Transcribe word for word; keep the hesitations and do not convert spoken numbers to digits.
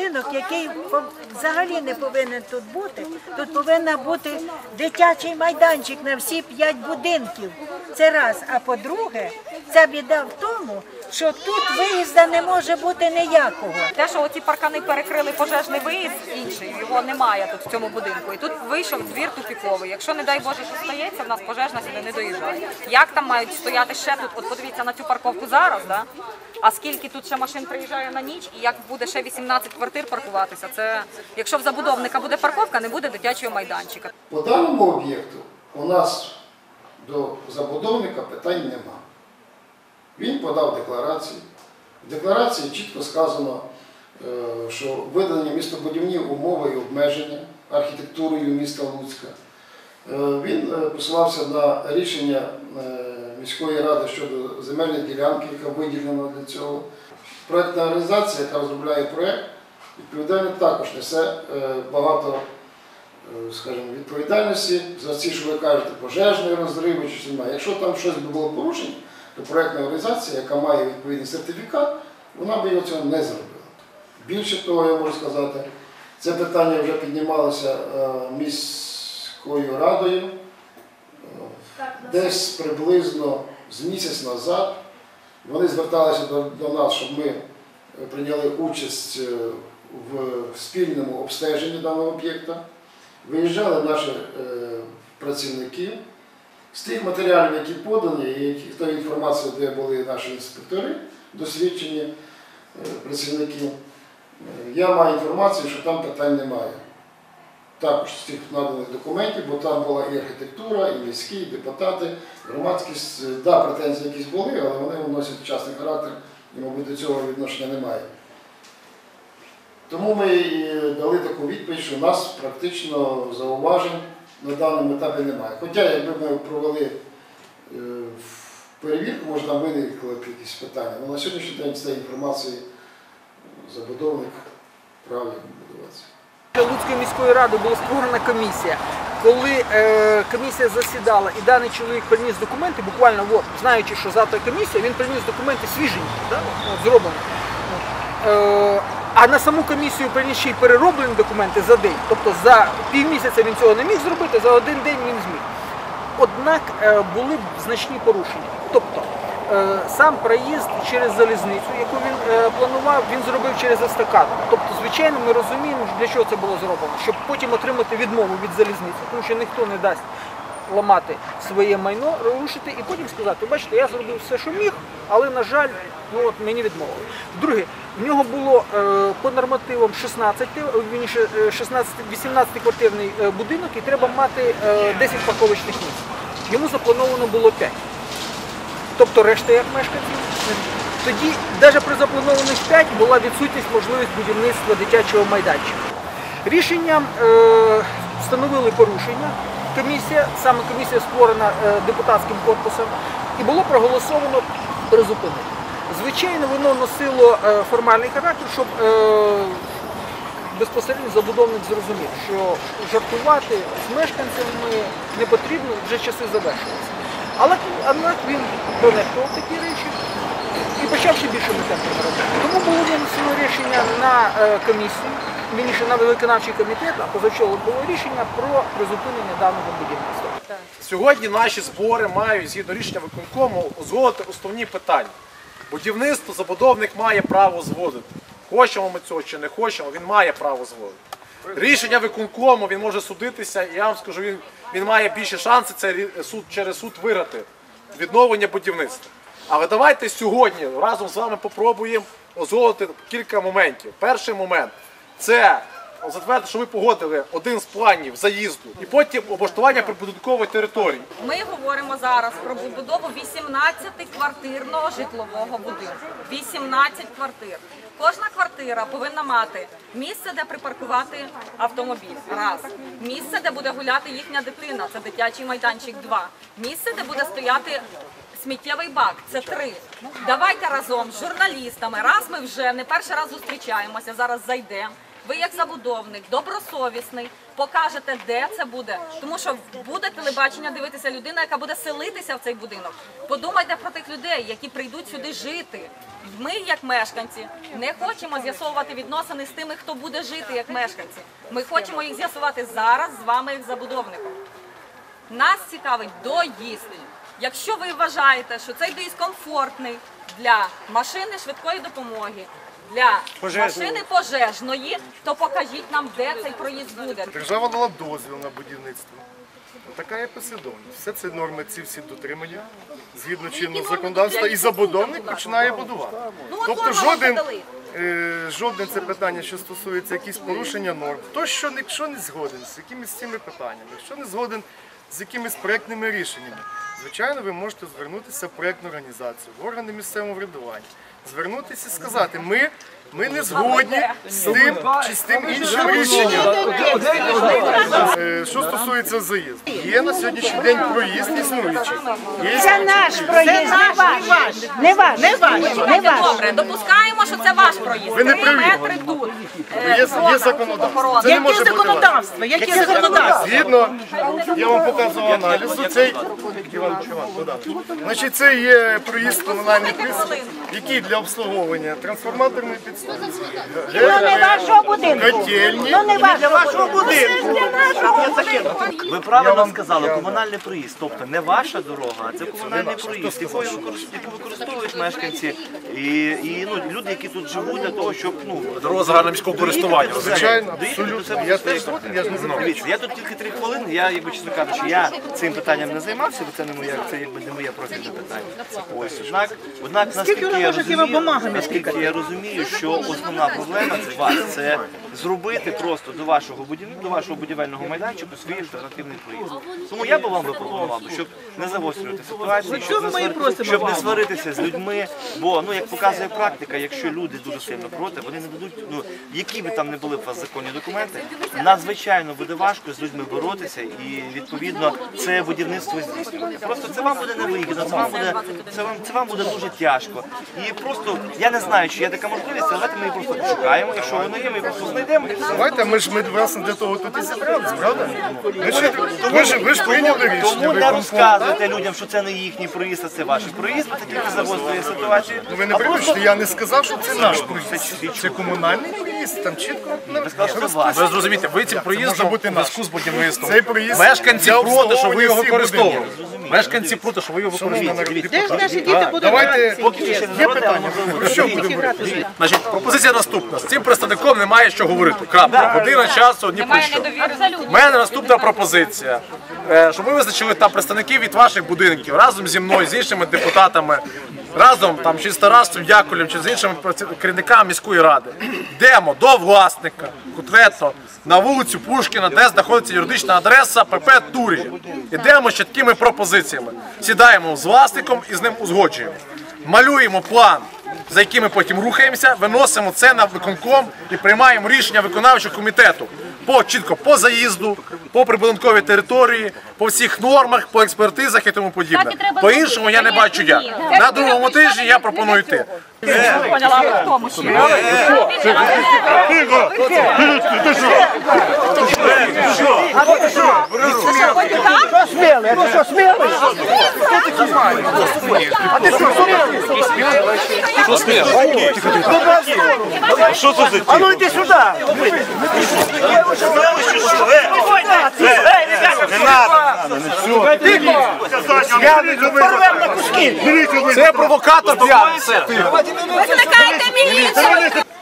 будинок, який взагалі не повинен тут бути. Тут повинен бути дитячий майданчик на всі п'ять будинків. Це раз. А по-друге, ця біда в тому, що тут виїзду не може бути ніякого. Те, що оці паркани перекрили пожежний виїзд інший, його немає тут в цьому будинку. І тут вийшов двір тупіковий. Якщо, не дай Боже, що стається, в нас пожежна сюди не доїжджає. Як там мають стояти ще тут? От подивіться на цю парковку зараз, да? А скільки тут ще машин приїжджає на ніч, і як буде ще вісімнадцять квартир паркуватися, це, якщо в забудовника буде парковка, не буде дитячого майданчика. По даному об'єкту у нас до забудовника питань нема. Він подав декларацію. В декларації чітко сказано, що видані містобудівні умови і обмеження архітектурою міста Луцька. Він посилався на рішення міської ради щодо земельної ділянки, яка виділена для цього. Проєктна організація, яка розробляє проєкт, відповідально також несе багато, скажімо, відповідальності за ці, що ви кажете, пожежні розриви, чи немає. Якщо там щось би було порушено, то проєктна організація, яка має відповідний сертифікат, вона б його цього не зробила. Більше того, я можу сказати, це питання вже піднімалося міською радою десь приблизно з місяць назад. Вони зверталися до, до нас, щоб ми прийняли участь в спільному обстеженні даного об'єкта. Виїжджали наші е, працівники. З тих матеріалів, які подані, і тої інформації, де були наші інспектори, досвідчені е, працівники, е, я маю інформацію, що там питань немає. Також з тих наданих документів, бо там була і архітектура, і міські, і депутати, громадськість. Так, да, претензії якісь були, але вони носять частний характер, і, мабуть, до цього відношення немає. Тому ми і дали таку відповідь, що у нас практично зауважень на даному етапі немає. Хоча, якби ми провели перевірку, може там виникли б якісь питання. Але на сьогоднішній день з цієї інформації забудовник правильно будуватися. Луцької міської ради була створена комісія. Коли е, комісія засідала і даний чоловік приніс документи, буквально, от, знаючи, що завтра комісія, він приніс документи свіженькі, да, от, зроблені. Е, а на саму комісію приніс ще й перероблені документи за день. Тобто за півмісяця він цього не міг зробити, за один день він зміг. Однак е, були б значні порушення. Тобто е, сам проїзд через залізницю, яку він е, планував, він зробив через естакаду. Тобто, звичайно, ми розуміємо, для чого це було зроблено, щоб потім отримати відмову від залізниці, тому що ніхто не дасть ламати своє майно, рушити і потім сказати, бачите, я зробив все, що міг, але, на жаль, ну, от, мені відмовили. Друге, в нього було е, по нормативам шістнадцять-вісімнадцять-квартирний е, будинок і треба мати е, десять парковочних місць. Йому заплановано було п'ять. Тобто решта як мешканців. Тоді, навіть при запланованих п'ять, була відсутність можливість будівництва дитячого майданчика. Рішенням е, встановили порушення. Комісія, саме комісія створена е, депутатським корпусом, і було проголосовано призупинити. Звичайно, воно носило е, формальний характер, щоб е, безпосередньо забудовник зрозумів, що жартувати з мешканцями не потрібно, вже часи завершилися. Але однак він донехтував такі речі і почав ще більшими темпами робити. Тому було винесено рішення на е, комісію, вірніше на виконавчий комітет, а позавчора було рішення про призупинення даного будівництва. Сьогодні наші збори мають, згідно рішення виконкому, узгодити основні питання. Будівництво забудовник має право узгодити. Хочемо ми цього чи не хочемо, він має право узгодити. Рішення виконкому, він може судитися, і я вам скажу, він, він має більше шанси це суд, через суд виграти відновлення будівництва. Але давайте сьогодні разом з вами попробуємо узгодити кілька моментів. Перший момент – це затвердити, що ви погодили один з планів заїзду і потім облаштування прибудинкової території. Ми говоримо зараз про побудову вісімнадцятиквартирного житлового будинку. вісімнадцять квартир. Кожна квартира повинна мати місце, де припаркувати автомобіль. Раз. Місце, де буде гуляти їхня дитина. Це дитячий майданчик. Два. Місце, де буде стояти сміттєвий бак. Це три. Давайте разом з журналістами, раз ми вже не перший раз зустрічаємося, зараз зайдемо. Ви як забудовник, добросовісний, покажете, де це буде. Тому що буде телебачення дивитися людина, яка буде селитися в цей будинок. Подумайте про тих людей, які прийдуть сюди жити. Ми, як мешканці, не хочемо з'ясовувати відносини з тими, хто буде жити як мешканці. Ми хочемо їх з'ясувати зараз з вами, як забудовником. Нас цікавить доїзд. Якщо ви вважаєте, що цей доїзд комфортний для машини швидкої допомоги, для машини пожежної, то покажіть нам, де цей проїзд буде. Держава дала дозвіл на будівництво. Така є послідовність. Все це норми, ці всі дотримання, згідно чинного законодавства, і забудовник починає будувати. Тобто жоден, е, жодне це питання, що стосується якісь порушення норм. Хто що, якщо не згоден з якимись цими питаннями, якщо не згоден з якимись проєктними рішеннями, звичайно, ви можете звернутися в проєктну організацію, в органи місцевого врядування, звернутися і сказати, ми, ми не згодні з тим чи з тим іншим рішенням. Е, Що стосується заїзду, є на сьогоднішній день проїзд існуючий. Є Це наш проїзд, не ваш. Не ваш. Не ваш. Не ваш. Добре, допускаємо, що це ваш проїзд. Ви не Три праві. метри тут. Є, є законодавство. Це не може бути законодавство. Яке законодавство? Згідно, я вам показував аналізу, цей, Іван, Іван, подати. Значить, це є проїзд комунальний приз, який для обслуговування трансформаторної підстанції, Ну не вашого будинку. котельні. Ну не вашого будинку. Ви правильно сказали, комунальний проїзд, тобто не ваша дорога, а це комунальний проїзд, якою використ- яку використовують мешканці і, і ну, люди, які тут живуть, для того, щоб ну, Дорога загальноміського користування. Звичайно, доїхати до абсолютно. себе Я до своєї теж згоден, квартири. я ж не заперечую. Дивіться, я тут тільки три хвилини, я, якби чесно кажучи, я цим питанням не займався, бо це не моя, це якби не моє профільне питання. Ось, однак, однак наскільки я розумію, наскільки я розумію, що основна проблема це вас, це зробити просто до вашого будівництва, до вашого будівельного майданчику свій альтернативний проїзд. Тому я би вам пропонував, щоб не загострювати ситуацію, щоб не, свар... щоб не сваритися з людьми, бо, ну, як показує практика, якщо люди дуже сильно проти, вони не дадуть, ну, які би там не були б у вас законні документи, надзвичайно буде важко з людьми боротися і, відповідно, це будівництво здійснювати. Просто це вам буде невигідно, це вам буде, це вам, це вам буде дуже тяжко. І просто, я не знаю, чи є така можливість, але давайте ми її просто пошукаємо, якщо вона є, ми її просто знайдемо. Давайте, ми ж ми власне для того тут і зібрались, правда? Ми ж, ви ж, ви ж прийняли рішення. Тому не виконком. розказуйте людям, що це не їхній проїзд, а це ваш проїзд, бо такі загострює ситуацію. Ну, ви не А прибачте, я не сказав, що це наш проїзд. Це Це комунальний проїзд, там чітко Ви сказали, що це ваш. Ви зрозумієте, ви цим може проїздом бути в наш. зв'язку з будівництвом. Цей проїзд Мешканці для проти, що ви його обслуговування всіх використовували. будинків. Мешканці проти, що ви його використовували. Давайте, Поки що ще не є народи, але питання, можливо. про що будемо говорити? Значить, пропозиція наступна. З цим представником немає що говорити. Крапка. Година часу, ні про Немає що. недовіри. У мене наступна пропозиція, Е, щоб ви визначили там представників від ваших будинків разом зі мною, з іншими депутатами, разом там чи з Тарасом Дякулем, чи з іншими праці- керівниками міської ради. Йдемо до власника, конкретно на вулицю Пушкіна, де знаходиться юридична адреса ПП Турія. Йдемо з чіткими пропозиціями. Сідаємо з власником і з ним узгоджуємо. Малюємо план, за яким ми потім рухаємося, виносимо це на виконком і приймаємо рішення виконавчого комітету по чітко по заїзду, по прибудинковій території, по всіх нормах, по експертизах і тому подібне. По іншому я не бачу як. На другому тижні я пропоную йти. Поняла, ви хто мужчина? А ну йди сюди! Не надо! Це провокатор п'яний. Все. Викликайте міліцію!